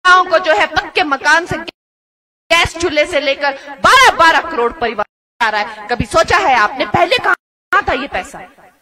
महिलाओं को जो है पक्के मकान से, गैस चूल्हे से लेकर 12-12 करोड़ परिवार आ रहा है। कभी सोचा है आपने पहले कहां था ये पैसा?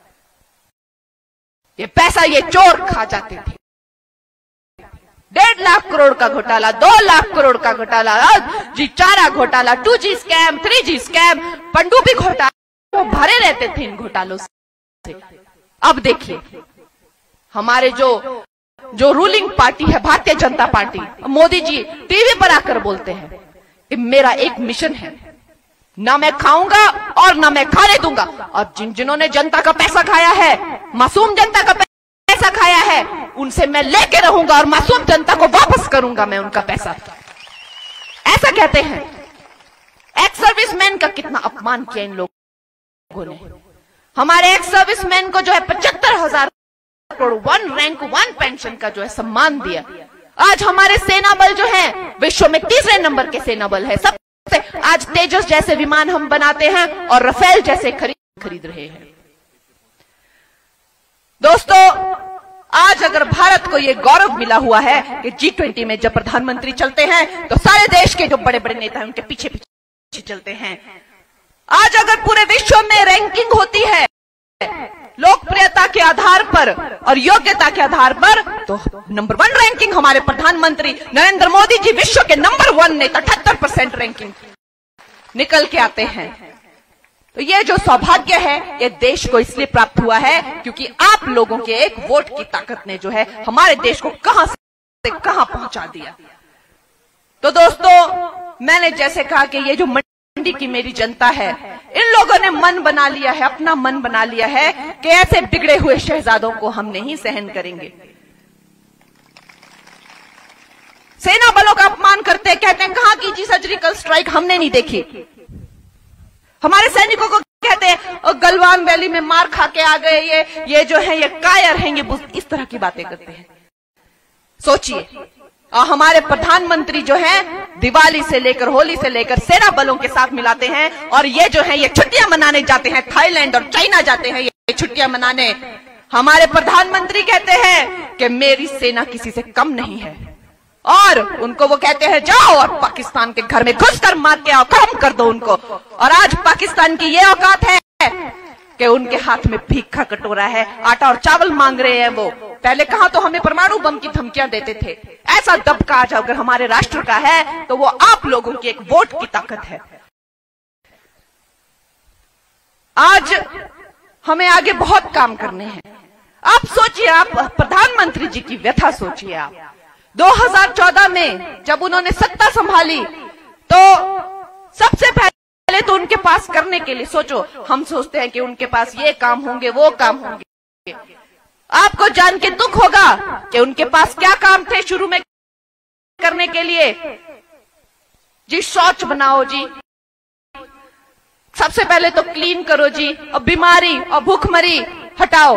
ये चोर खा जाते थे। 1.5 लाख करोड़ का घोटाला, 2 लाख करोड़ का घोटाला, जी चारा घोटाला, 2G स्कैम, 3G स्कैम, पनडुब्बी घोटाला, तो भरे रहते थे इन घोटालों से। अब देखिए हमारे जो रूलिंग पार्टी है भारतीय जनता पार्टी, मोदी जी टीवी पर आकर बोलते हैं कि मेरा एक मिशन है, ना मैं खाऊंगा और ना मैं खाने दूंगा। और जिन्होंने जनता का पैसा खाया है, मासूम जनता का पैसा खाया है, उनसे मैं लेके रहूंगा और मासूम जनता को वापस करूंगा मैं उनका पैसा, ऐसा कहते हैं। एक्स सर्विसमैन का कितना अपमान किया इन लोगों ने। हमारे एक्स सर्विसमैन को जो है 75,000 करोड़ 1 रैंक 1 पेंशन का जो है सम्मान दिया। आज हमारे सेना बल जो है विश्व में 3रे नंबर के सेना बल है सबसे। आज तेजस जैसे विमान हम बनाते हैं और रफेल जैसे खरीद रहे हैं। दोस्तों, आज अगर भारत को यह गौरव मिला हुआ है कि G20 में जब प्रधानमंत्री चलते हैं तो सारे देश के जो बड़े बड़े नेता हैं उनके पीछे पीछे चलते हैं। आज अगर पूरे विश्व में रैंकिंग होती है लोकप्रियता के आधार पर और योग्यता के आधार पर, तो नंबर 1 रैंकिंग हमारे प्रधानमंत्री नरेंद्र मोदी जी विश्व के नंबर 1 नेता 78% रैंकिंग निकल के आते हैं। तो ये जो सौभाग्य है ये देश को इसलिए प्राप्त हुआ है क्योंकि आप लोगों के एक वोट की ताकत ने जो है हमारे देश को कहां से कहां पहुंचा दिया। तो दोस्तों, मैंने जैसे कहा कि ये जो मंडी की मेरी जनता है, इन लोगों ने मन बना लिया है, अपना मन बना लिया है कि ऐसे बिगड़े हुए शहजादों को हम नहीं सहन करेंगे। सेना बलों का अपमान करते, कहते हैं कहां की जी सर्जिकल स्ट्राइक, हमने नहीं देखी। हमारे सैनिकों को कहते हैं गलवान वैली में मार खा के आ गए, ये जो है ये कायर हैं, ये इस तरह की बातें करते हैं। सोचिए, और हमारे प्रधानमंत्री जो है दिवाली से लेकर होली से लेकर सेना बलों के साथ मिलाते हैं और ये जो है ये छुट्टियां मनाने जाते हैं, थाईलैंड और चाइना जाते हैं ये छुट्टियां मनाने। हमारे प्रधानमंत्री कहते हैं कि मेरी सेना किसी से कम नहीं है और उनको वो कहते हैं जाओ और पाकिस्तान के घर में घुसकर मार के आओ, खत्म कर दो उनको। और आज पाकिस्तान की ये औकात है कि उनके हाथ में भीख का कटोरा है, आटा और चावल मांग रहे हैं वो। पहले कहा तो हमें परमाणु बम की धमकियां देते थे। ऐसा दबका आज अगर हमारे राष्ट्र का है तो वो आप लोगों की एक वोट की ताकत है। आज हमें आगे बहुत काम करने हैं। आप सोचिए, आप प्रधानमंत्री जी की व्यथा सोचिए। आप 2014 में जब उन्होंने सत्ता संभाली तो सबसे पहले तो उनके पास करने के लिए सोचो, हम सोचते हैं कि उनके पास ये काम होंगे वो काम होंगे। आपको जान के दुख होगा कि उनके पास क्या काम थे शुरू में करने के लिए। जी शौच बनाओ जी, सबसे पहले तो क्लीन करो जी, और बीमारी और भूखमरी हटाओ।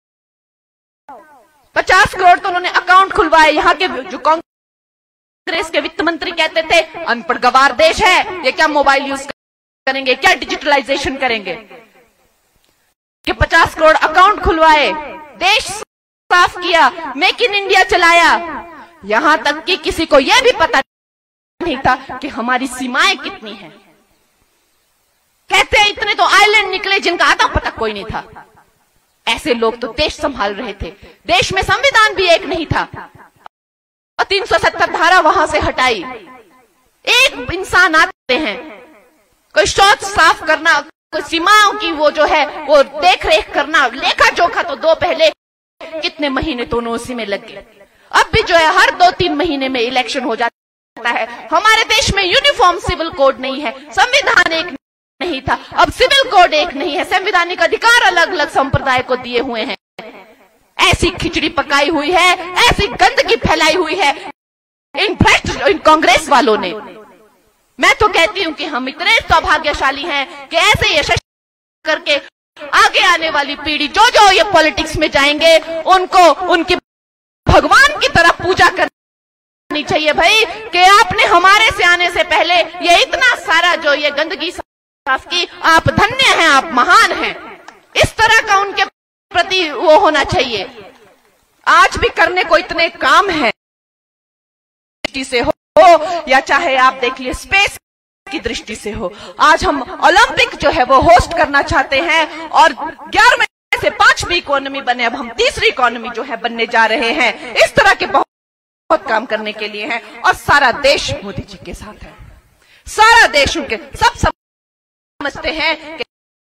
50 करोड़ तो उन्होंने अकाउंट खुलवाए। यहाँ के जो कांग्रेस के वित्त मंत्री कहते थे अनपढ़ गवार देश है, ये क्या मोबाइल यूज करेंगे, क्या डिजिटलाइजेशन करेंगे। कि 50 करोड़ अकाउंट खुलवाए, देश साफ किया, मेक इन इंडिया चलाया। यहां तक कि किसी को यह भी पता नहीं था कि हमारी सीमाएं कितनी हैं। कहते हैं इतने तो आइलैंड निकले जिनका आता पता कोई नहीं था। ऐसे लोग तो देश संभाल रहे थे। देश में संविधान भी एक नहीं था और 370 धारा वहां से हटाई। एक इंसान आते हैं, कोई शौच साफ करना, कोई सीमाओं की वो जो है वो देख रेख करना, लेखा जोखा तो दो पहले कितने महीने तो उसी में लग गए। अब भी जो है हर 2-3 महीने में इलेक्शन हो जाता है। हमारे देश में यूनिफॉर्म सिविल कोड नहीं है, संविधान एक नहीं था, अब सिविल कोड एक नहीं है, संवैधानिक अधिकार अलग अलग संप्रदाय को दिए हुए हैं। ऐसी खिचड़ी पकाई हुई है, ऐसी गंदगी फैलाई हुई है इन भ्रष्ट इन कांग्रेस वालों ने। मैं तो कहती हूं कि हम इतने सौभाग्यशाली हैं कि ऐसे यशस्वी करके आगे आने वाली पीढ़ी जो ये पॉलिटिक्स में जाएंगे उनको उनकी भगवान की तरह पूजा करनी चाहिए भाई, कि आपने हमारे से आने से पहले ये इतना सारा जो ये गंदगी साफ की, आप धन्य हैं, आप महान हैं। इस तरह का उनके प्रति वो होना चाहिए। आज भी करने को इतने काम है दृष्टि से हो या चाहे आप देख लिए स्पेस की दृष्टि से हो। आज हम ओलंपिक जो है वो होस्ट करना चाहते हैं और 11 में से 5वीं इकोनॉमी बने, अब हम तीसरी इकोनॉमी जो है बनने जा रहे हैं। इस तरह के बहुत काम करने के लिए हैं और सारा देश मोदी जी के साथ है। सारा देश उनके सब समझते हैं कि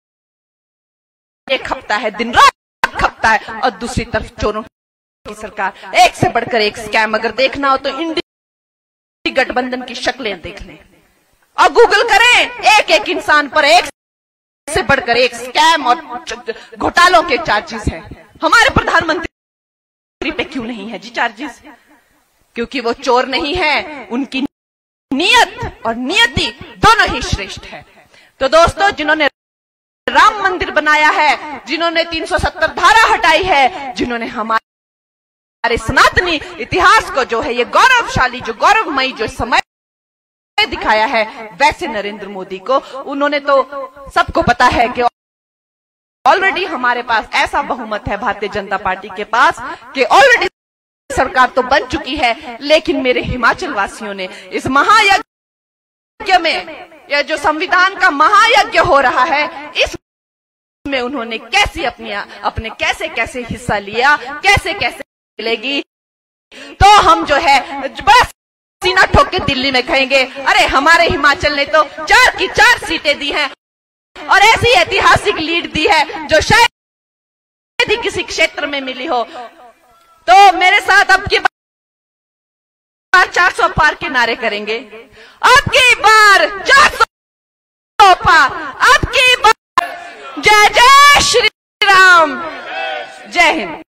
एक खपता है, दिन रात खपता है, और दूसरी तरफ चोरों की सरकार। एक से बढ़कर एक स्कैम अगर देखना हो तो इंडी गठबंधन की शक्लें देख लें और गूगल करें। एक एक इंसान पर एक से बढ़कर एक स्कैम और घोटालों के चार्जेस हैं। हमारे प्रधानमंत्री पे क्यों नहीं है जी चार्जेस? क्योंकि वो चोर नहीं है, उनकी नियत और नियति दोनों ही श्रेष्ठ है। तो दोस्तों, जिन्होंने राम मंदिर बनाया है, जिन्होंने 370 धारा हटाई है, जिन्होंने हमारे सनातनी इतिहास को जो है ये गौरवशाली, जो गौरवमयी जो समय दिखाया है, वैसे नरेंद्र मोदी को, उन्होंने तो सबको पता है कि ऑलरेडी हमारे पास ऐसा बहुमत है भारतीय जनता पार्टी के पास कि ऑलरेडी सरकार तो बन चुकी है। लेकिन मेरे हिमाचल वासियों ने इस महायज्ञ में, यह जो संविधान का महायज्ञ हो रहा है, इसमें उन्होंने कैसे अपने कैसे हिस्सा लिया, कैसे मिलेगी। तो हम जो है बस सीना ठोक के दिल्ली में कहेंगे, अरे हमारे हिमाचल ने तो 4 की 4 सीटें दी हैं और ऐसी ऐतिहासिक लीड दी है जो शायद ही किसी क्षेत्र में मिली हो। तो मेरे साथ अब की बार 400 पार के नारे करेंगे। अब की बार 400 पार, अब की बार जय जय श्री राम, जय हिंद।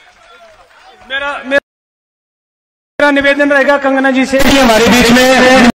मेरा निवेदन रहेगा कंगना जी से, हमारे बीच में